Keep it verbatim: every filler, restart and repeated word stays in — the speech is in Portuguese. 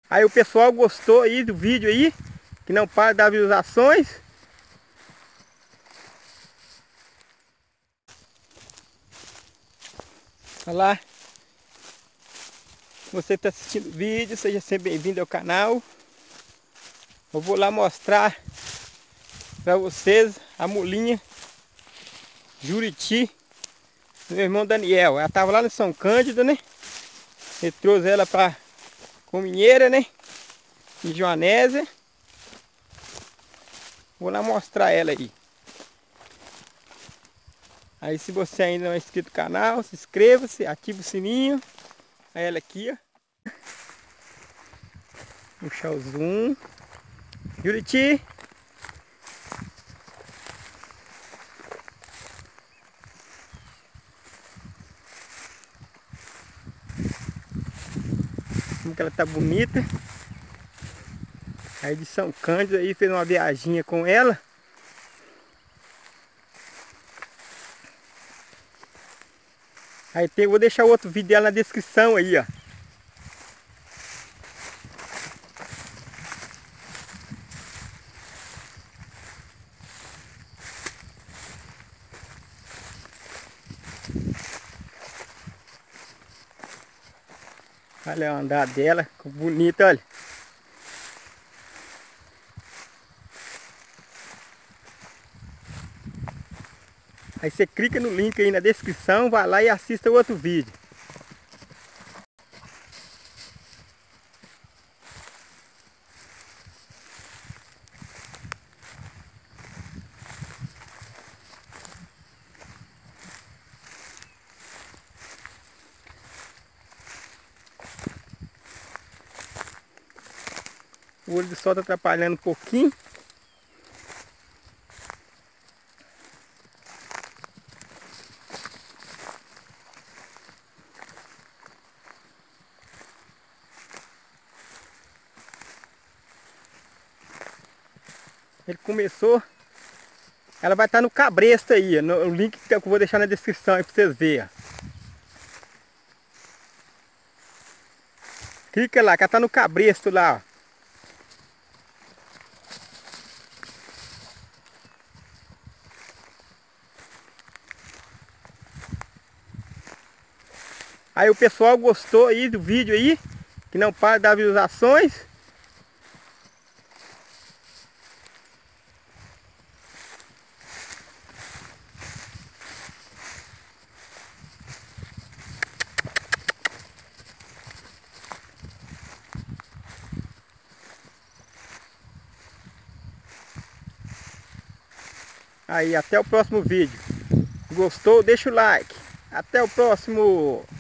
Aí o pessoal gostou aí do vídeo aí, que não para de dar visualizações. Olha lá. Você está assistindo o vídeo, seja sempre bem-vindo ao canal. Eu vou lá mostrar para vocês a mulinha Juriti do meu irmão Daniel. Ela estava lá no São Cândido, né? Ele trouxe ela para Cominheira, né? Em Joanésia. Vou lá mostrar ela aí. Aí se você ainda não é inscrito no canal, se inscreva-se, ative o sininho. Aí ela aqui, ó. Puxar o zoom. Juriti. Como que ela tá bonita. Aí de São Cândido aí, fez uma viaginha com ela. Aí tem, vou deixar outro vídeo dela na descrição aí, ó. Olha o andar dela, bonito, olha. Aí você clica no link aí na descrição, vai lá e assista o outro vídeo. O olho do sol tá atrapalhando um pouquinho. Ele começou. Ela vai estar no cabresto aí, no, o link que eu vou deixar na descrição aí pra vocês verem. Clica lá, que ela tá no cabresto lá, ó. Aí o pessoal gostou aí do vídeo aí, que não para de dar visualizações. Aí, até o próximo vídeo. Gostou? Deixa o like. Até o próximo.